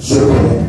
شكرا.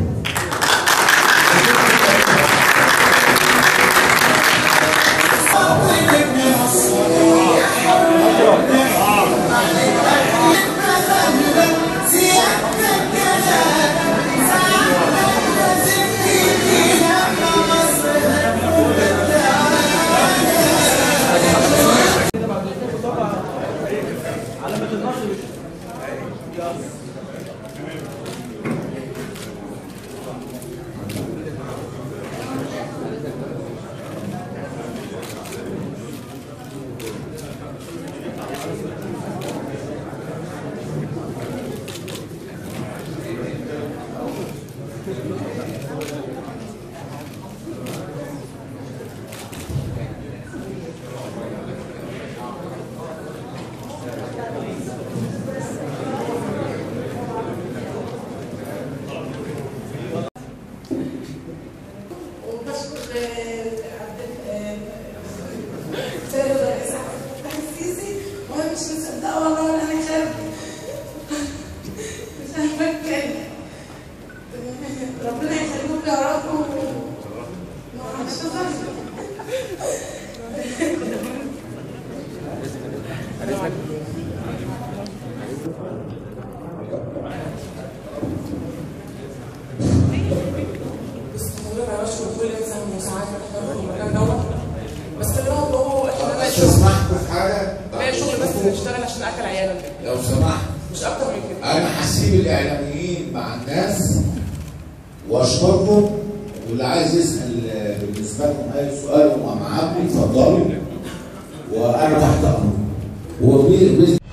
مش مصدقه والله ولا انا خارج مش عارفه اتكلم. ربنا يخليكم يا رب مش انا بشكر كل انسان مساعدنا في المكان دوت، بس هو احنا تسمحوا في حاجه؟ لا شغل بس نشتغل عشان اكل عيالنا لو سمحت مش اكتر من كده. انا هسيب الاعلاميين مع الناس واشكركم، واللي عايز يسال بالنسبه لهم اي سؤال ومعاكم اتفضلوا وانا تحت امركم.